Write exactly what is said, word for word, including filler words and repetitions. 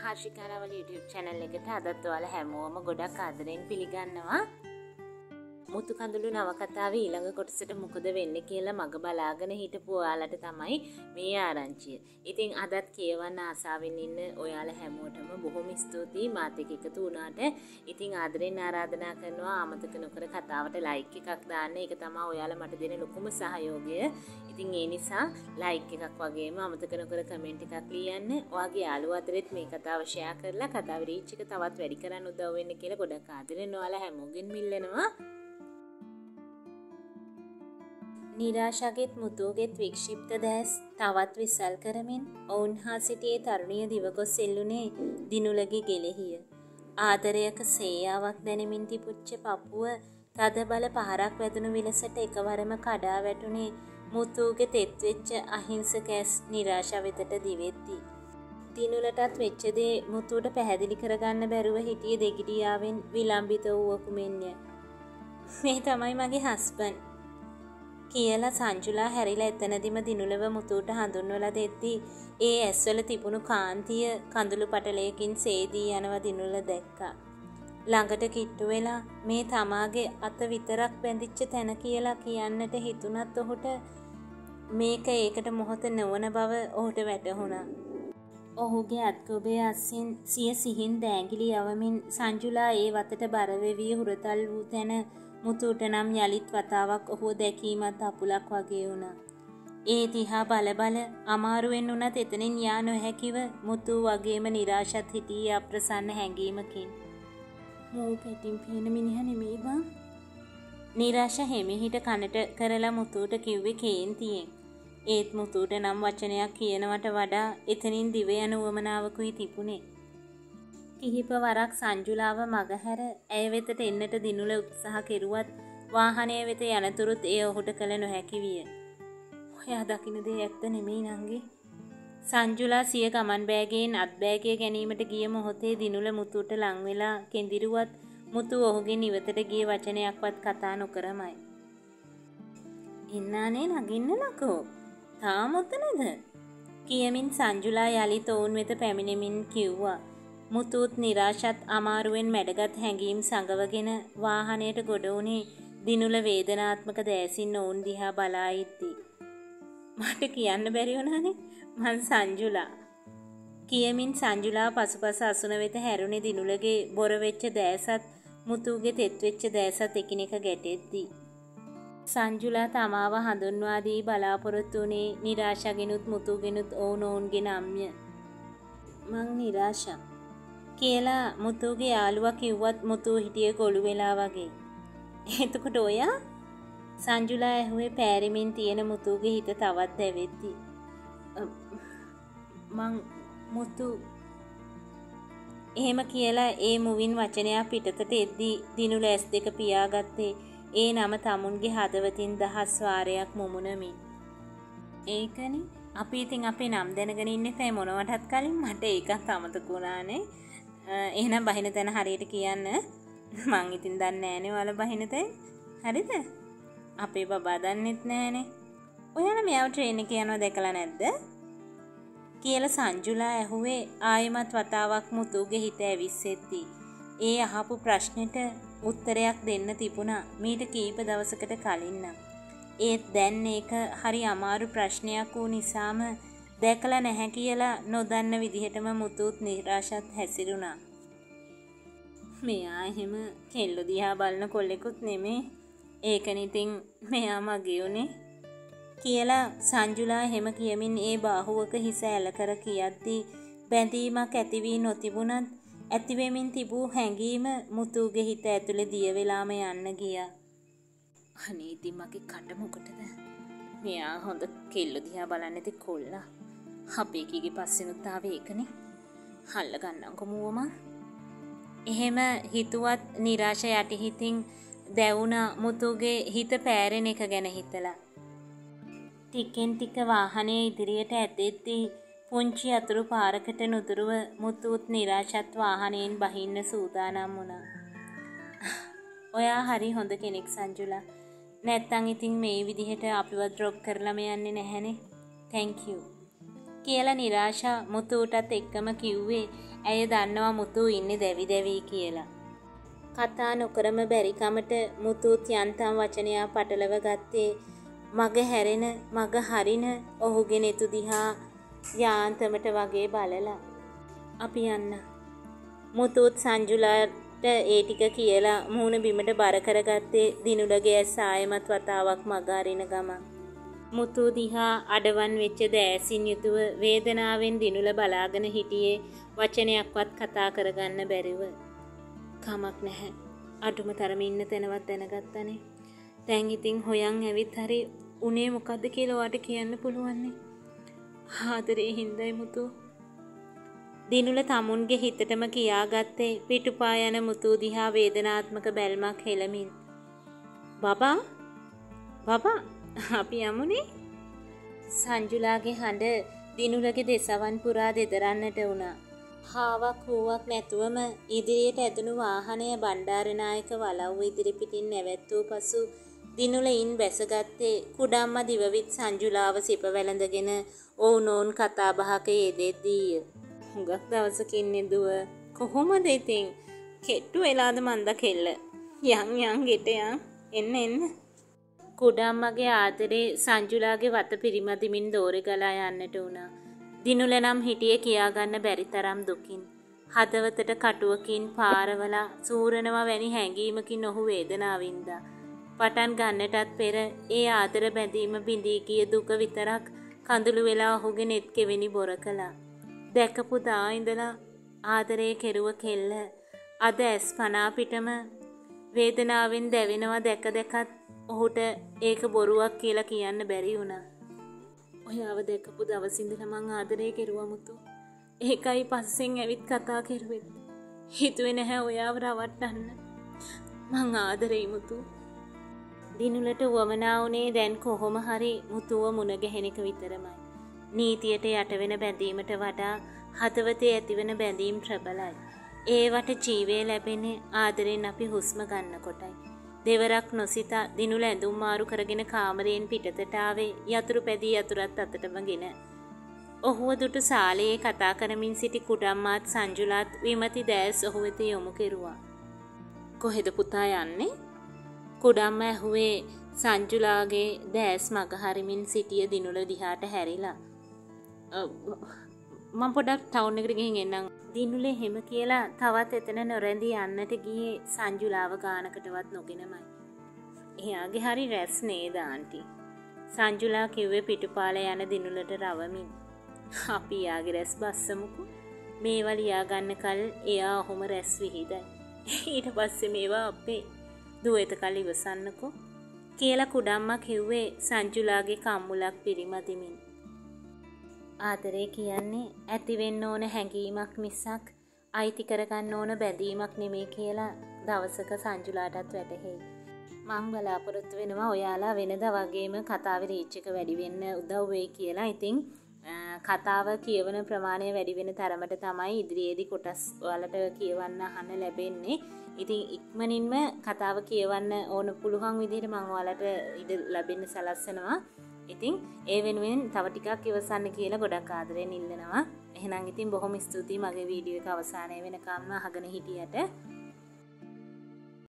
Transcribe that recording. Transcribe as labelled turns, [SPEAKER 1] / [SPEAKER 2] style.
[SPEAKER 1] හර්ෂිකාරාවල YouTube channel එකට අදත් ඔයාලා හැමෝම ගොඩක් ආදරෙන් පිළිගන්නවා. මුතු කඳුළු නවකතාවේ ඊළඟ කොටසට මොකද වෙන්නේ කියලා මග බලාගෙන හිටපු ඔයාලට තමයි මේ ආරංචිය. ඉතින් අදත් කියවන්න ආසාවෙන් ඉන්න ඔයාලා හැමෝටම බොහොම ස්තුතියි මාත් එක්ක එකතු වුණාට. ඉතින් ආදරෙන් ආරාධනා කරනවා අමතක නොකර කතාවට like එකක් දාන්න. ඒක තමයි ඔයාලා මට දෙන ලොකුම සහයෝගය. ඉතින් ඒ නිසා like එකක් වගේම අමතක නොකර comment එකක් ලියන්න. ඔයාගේ යාළුවෝ අතරෙත් මේ කතාව share කරලා කතාවේ reach එක තවත් වැඩි කරන්න උදව් වෙන්න කියලා ගොඩක් ආදරෙන් ඔයාලා හැමෝගෙන් මිල්ලනවා. නිරාශාගෙත් මුතුගෙත් වික්ෂිප්ත දැස් තවත් විසල් කරමින් ඔවුන් හා සිටියේ තරුණිය දිවගොස් එල්ලුනේ දිනුලගේ ගෙලෙහිය. ආදරයක සේයාවක් දැනෙමින් තිබුච්ච පපුව තද බල පහරක් වැදුණු විලසට එකවරම කඩා වැටුනේ මුතුගේ තෙත් වෙච්ච අහිංසක ඇස් නිරාශා වෙතට දිවෙද්දී. දිනුලටත් වෙච්ච දේ මුතුට පැහැදිලි කරගන්න බැරුව හිටියේ දෙගිඩියාවෙන් විලම්බිත වූවකු මෙන්ය. මේ තමයි මගේ හස්බන්ඩ් කියලා සංජුලා හැරිලා එතනදිම දිනුලව මුතුට හඳුන්වලා දෙද්දී ඒ ඇස්වල තිබුණු කාන්තිය කඳුළු පටලයකින් සේදී යනවා දිනුල දැක්කා. ළඟට කිට්ටු වෙලා මේ තමාගේ අත විතරක් බැඳිච්ච තැන කියලා කියන්නට හිතුණත් ඔහුට මේක ඒකට මොහොත නොවන බව ඔහුට වැටහුණා. ඔහුගේ අත්ගොබේ අස්සින් සිය සිහින් දෑඟිලි යවමින් සංජුලා ඒ වතට බර වෙවි හුරතල් වූ තැන මුතුට නම් යලිත් වතාවක් ඔහුව දැකීමත් අපුලක් වගේ වුණා. ඒ දිහා බල බල අමාරුවෙන් උනත් එතනින් යා නොහැකිව මුතු වගේම නිරාශත් හිටියේ අප්‍රසන්න හැඟීමකින්. මෝ පිටින් පියන මිනිහා නෙමෙයි බං. නිරාශ හැමිහිට කනට කරලා මුතුට කිව්වේ කේන්තියෙන්. ඒත් මුතුට නම් වචනයක් කියනවට වඩා එතනින් දිව යන උවමනාවකුයි තිබුණේ. කිහිප වරක් සංජුලාව මගහැර ඇය වෙතට එන්නට දිනුල උත්සාහ කෙරුවත් වාහනය වෙත යනතුරුත් එය ඔහුට කළ නොහැකි විය. ඔයා දකින්න දේ ඇත්ත නෙමෙයි නංගි. සංජුලා සිය ගමන් බෑගයෙන් අත් බෑගය ගැනීමට ගිය මොහොතේ දිනුල මුතුට ලං වෙලා කෙඳිරුවත් මුතු ඔහුගේ නිවතට ගිය වචනයක්වත් කතා නොකරමයි. ඉන්නානේ නගින්න ලකෝ. තාම ඔතනද? කියමින් සංජුලා යලිත් ඔවුන් වෙත පැමිණෙමින් කිව්වා. මුතුත් නිරාශත් අමාරුවෙන් මැඩගත් හැඟීම් සංගවගෙන වාහනයට ගොඩ වුණේ දිනුල වේදනාත්මක දෑසින් ඔවුන් දිහා බලා ඉද්දී. මට කියන්න බැරි වුණානේ මං සංජුලා. කියමින් සංජුලා පසුපස අසුන වෙත හැරුණේ දිනුලගේ බොර වෙච්ච දෑසත් මුතුගේ තෙත් වෙච්ච දෑසත් එකිනෙක ගැටෙද්දී. සංජුලා තමාව හඳුන්වා දී බලාපොරොත්තු වුණේ නිරාශගෙනුත් මුතුගෙනුත් ඔවුන් ඔවුන්ගේ නම්ය. මං නිරාශා කියලා මුතුගේ යාළුවා කිව්වත් මුතු හිටියේ ගොළු වෙලා වගේ. එතකොට ඔයා? සංජුලා ඇහුවේ පෑරිමින් තියෙන මුතුගේ හිත තවත් දැවෙද්දී. මං මුතු එහෙම කියලා ඒ මුවින් වචනයක් පිටතට එද්දී දිනුල ඇස් දෙක පියාගත්තේ ඒ නම තමුන්ගේ හදවතින් දහස් වාරයක් මුමුණමින්. ඒකනේ අපි ඉතින් අපේ නම් දැනගෙන ඉන්නේ තේ මොනවටත් කලින් මට ඒකත් අමතක වුණානේ. එහෙනම් බහින තැන හරියට කියන්න. මං ඉතින් දන්නේ නෑනේ ඔයාලා බහින තැන. හරිද? අපේ බබා දන්නෙත් නෑනේ. ඔයාලා මෙයාව ට්‍රේන් එකේ යනවා දැකලා නැද්ද? කියලා සංජුලා ඇහුවේ ආයෙමත් වතාවක් මුතුගේ හිත ඇවිස්සෙද්දී. ඒ අහපු ප්‍රශ්නෙට උත්තරයක් දෙන්න තිබුණා මීට කීප දවසකට කලින් නම්. ඒත් දැන් ඒක හරි අමාරු ප්‍රශ්නයක් වූ නිසාම දැකලා නැහැ කියලා නොදන්න විදිහටම මුතුත් නිරාශත් හැසිරුණා. මෙයා එහෙම කෙල්ල දිහා බලන කොල්ලෙකුත් නෙමේ. ඒකනේ ඉතින් මෙයා මගේ උනේ කියලා සංජුලා එහෙම කියමින් ඒ බාහුවක හිස ඇල කර කියද්දී බැඳීමක් ඇති වී නොතිබුණත් ඇති වෙමින් තිබූ හැඟීම මුතුගේ හිත ඇතුලේ දිය වෙලාම යන්න ගියා. අනේ ඉතින් මගේ කට මොකටද? මෙයා හොඳ කෙල්ල දිහා බලන්නේ නැති කොල්ලා. අපේ කීගේ පස්සෙනුත් ආවේ ඒකනේ. හල්ල ගන්නම්කො මුවම. එහෙම හිතුවත් නිරාශ යටි හිතින් දැවුණා මුතුගේ හිත පෑරෙන එක ගැන හිතලා. ටිකෙන් ටික වාහනේ ඉදිරියට ඇදෙද්දී පුංචි අතුරු පාරකට නුදුරුව මුතුත් නිරාශත් වාහනයෙන් බහින්න සූදානම් වුණා. ඔයා හරි හොඳ කෙනෙක් සංජුලා. නැත්තම් ඉතින් මේ විදිහට අපිව ඩ්‍රොප් කරලම යන්නේ නැහනේ. thank you. කියලා නිරාශා මුතුටත් එක්කම කිව්වේ ඇය දන්නවා මුතු ඉන්නේ දැවි දැවි කියලා. කතා නොකරම බැරි කමට මුතුත් යන්තම් වචනයක් පටලව ගත්තේ මග හැරෙන මග හරින ඔහුගේ නෙතු දිහා යාන්තමට වගේ බලලා. අපි යන්න. මුතුත් සංජුලාට ඒ ටික කියලා මූණ බිමට බර කරගත්තේ දිනුලගේ ඇස් ආයමත් වතාවක් මග අරින ගමන්. මුතු දිහා අඩවන් වෙච්ච දෑසින් යුතුව වේදනාවෙන් දිනුල බලාගෙන හිටියේ වචනයක්වත් කතා කරගන්න බැරිව. කමක් නැහැ. අඩුම තරම ඉන්න තැනවත් දැනගත්තනේ. දැන් ඉතින් හොයන් ඇවිත් හරි උනේ මොකද්ද කියලා ඔයාට කියන්න පුළුවන්නේ. ආදරේ හින්දයි මුතු. දිනුල තමුන්ගේ හිතටම කියාගත්තේ පිටුපා යන මුතු දිහා වේදනාත්මක බැල්මක් හෙළමින්. බබා බබා අපි යමුනේ. සංජුලාගේ හඬ දිනුලගේ දෙසවන් පුරා දෙදරන්නට වුණා. හාවක් හුවක් නැතුවම ඉදිරියට ඇදුණු වාහනය බණ්ඩාරනායක වලව්ව ඉදිරි පිටින් නැවැත්වූ පසු දිනුලයින් බැසගත්තේ කුඩම්ම දිවවිත් සංජුලාව සිප වැළඳගෙන ඔවුනෝන් කතා බහක යෙදෙද්දීය. හුඟක් දවසකින් නෙදුව කොහොමද ඉතින් කෙට්ටු වෙලාද මන්ද කෙල්ල. යන් යන් ගෙට යන් එන්න එන්න. කුඩම්මගේ ආදරේ සංජුලාගේ වත පිරිමදිමින් දෝරේ ගලා යන්නට වුණා. දිනුල නම් හිටියේ කියාගන්න බැරි තරම් දුකින්. හදවතට කටුවකින් පාරවලා සූරනවා වැනි හැඟීමකින් ඔහු වේදනාවින්දා. පටන් ගන්නටත් පෙර ඒ ආදර බැඳීම බිඳී ගිය දුක විතරක් කඳුළු වෙලා ඔහුගේ නෙත් කෙවෙනි බොර කළා. දැකපු දා ඉඳලා ආදරේ කෙරුව කෙල්ල අද ඇස් පනා පිටම වේදනාවෙන් දැවෙනවා දැක දැකත් ඔහුට ඒක බොරුවක් කියලා කියන්න බැරි වුණා. ඔයාව දැකපු දවස් ඉඳලා මං ආදරේ කෙරුවා මුතු. ඒකයි පස්සෙන් ඇවිත් කතා කෙරුවෙත්. හිතුවේ නැහැ ඔයාව රවට්ටන්න. මං ආදරේ මුතු. දිනුලට වමනා වුණේ දැන් කොහොම හරි මුතුව මුණ ගැහෙන එක විතරමයි. නීතියට යට වෙන බැඳීමට වඩා හදවතේ ඇතිවන බැඳීම් ප්‍රබලයි. ඒවට ජීවේ ලැබෙන්නේ ආදරෙන් අපි හුස්ම ගන්න කොටයි. දෙවරක් නොසිතා දිනුල ඇඳුම් මාරු කරගෙන කාමරයෙන් පිටතට ආවේ යතුරු පැදී යතුරත් අතටමගෙන. ඔහුව දුටු සාලයේ කතා කරමින් සිටි කුඩම්මාත් සංජුලාත් විමති දැස් ඔහු වෙත යොමු කෙරුවා. කොහෙද පුතා යන්නේ? කුඩම්ම ඇහුවේ සංජුලාගේ දැස් මග හරිමින් සිටිය දිනුල දිහාට හැරිලා. මම පොඩක් ටවුන් එකට ගිහින් එන්නම්. දිනුලේ හැම කියලා තවත් එතන නොරැඳී යන්නට ගියේ සංජුලාව ගානකටවත් නොගෙනමයි. එයාගේ හරි රැස් නේද ආන්ටි? සංජුලා කිව්වේ පිටුපාල යන දිනුලට රවමින්. අපි යාගේ රැස් බස්සමුකෝ. මේවා ලියා ගන්න කල් එයා ඔහොම රැස් විහිදයි. ඊට පස්සේ මේවා අපේ දුවෙත කල් ඉවසන්නකෝ කියලා කුඩම්මා කිව්වේ සංජුලාගේ කම්මුලක් පිරිමදිමින්. ආදරේ කියන්නේ ඇති වෙන්න ඕන හැඟීමක් මිසක් අයිති කරගන්න ඕන බැඳීමක් නෙමෙයි කියලා දවසක සංජුලාටත් වැටහෙයි. මං බලාපොරොත්තු වෙනවා ඔයාලා වෙනදා වගේම කතාවේ රීච් එක වැඩි වෙන්න උදව් වෙයි කියලා. ඉතින් කතාව කියවන ප්‍රමාණය වැඩි වෙන තරමට තමයි ඉදිරියේදී කොටස් ඔයාලට කියවන්න අහන්න ලැබෙන්නේ. ඉතින් ඉක්මනින්ම කතාව කියවන්න ඕන පුළුවන් විදිහට මම ඔයාලට ඉඩ ලැබෙන්න සලස්වනවා. ඉතින් ඒ වෙනුවෙන් තව ටිකක් ඉවසන්න කියලා ගොඩක් ආදරෙන් ඉල්ලනවා. එහෙනම් ඉතින් බොහොම ස්තුතියි මගේ වීඩියෝ එක අවසානයේ වෙනකම්ම අහගෙන හිටියට.